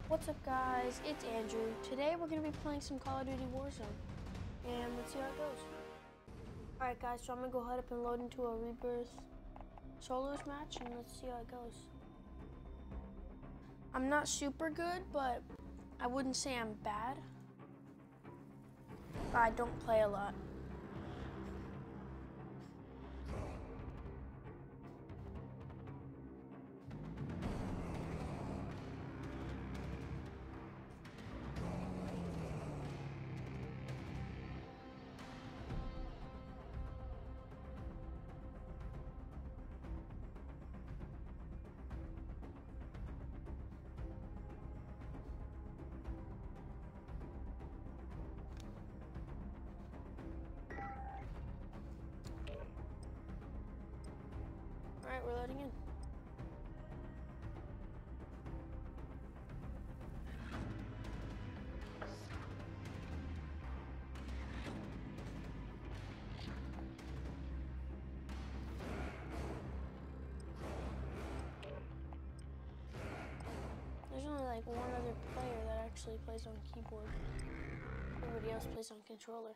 What's up guys, it's Andrew. Today we're going to be playing some Call of Duty Warzone, and let's see how it goes. Alright guys, so I'm going to go ahead up and load into a Rebirth solos match, and let's see how it goes. I'm not super good, but I wouldn't say I'm bad. I don't play a lot. Alright, we're loading in. There's only like one other player that actually plays on keyboard. Everybody else plays on controller.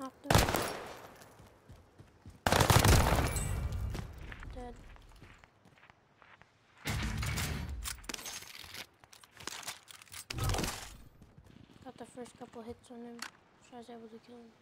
Knocked him. Dead. Got the first couple hits on him, so I was able to kill him.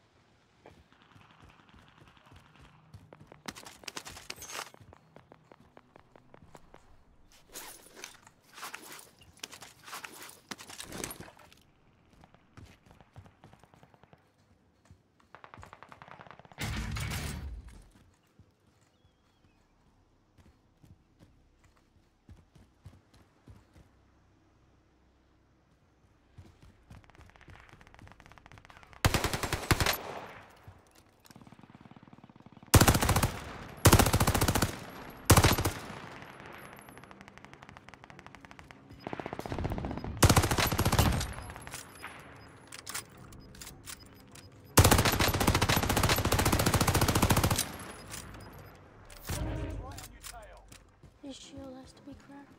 His shield has to be cracked.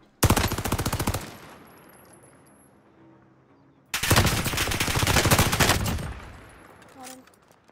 Got him.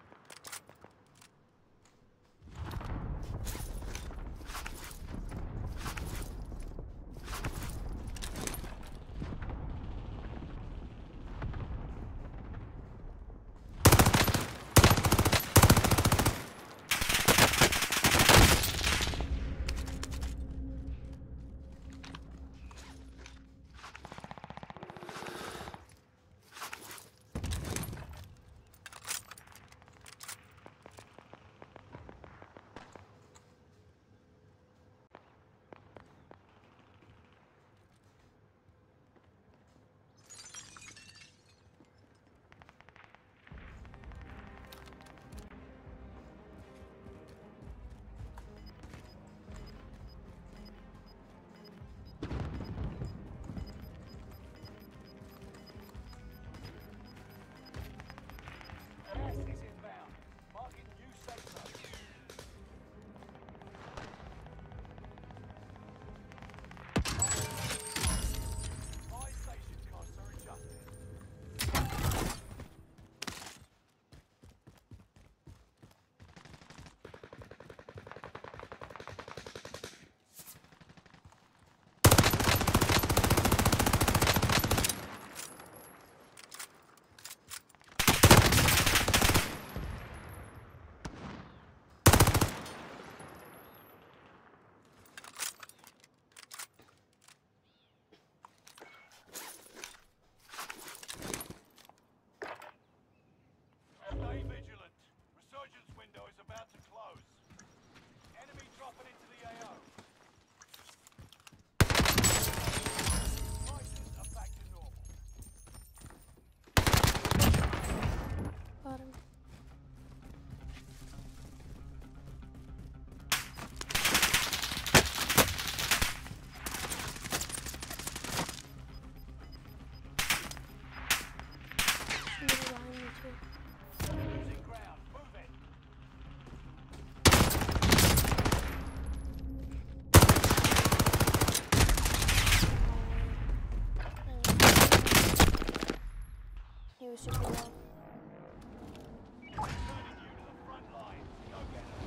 Stay vigilant. Resurgence window is about to close. Enemy dropping into the AO. Prices are back to normal. Got him. Somebody behind me too. Losing ground. Move it. He was super low. Turning you to the front line. Go get them.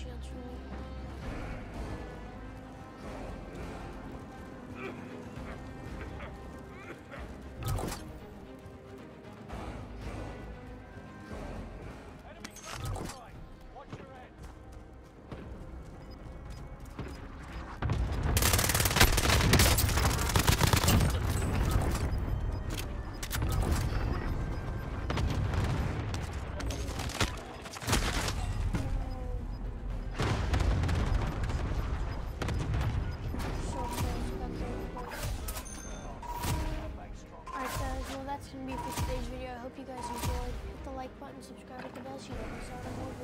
chance for me. Enemy cover strike. Watch your head. So close, got very close. Alright guys, well that's going to be it for today's video. I hope you guys enjoyed. Hit the like button, subscribe with the bell so you don't miss out on more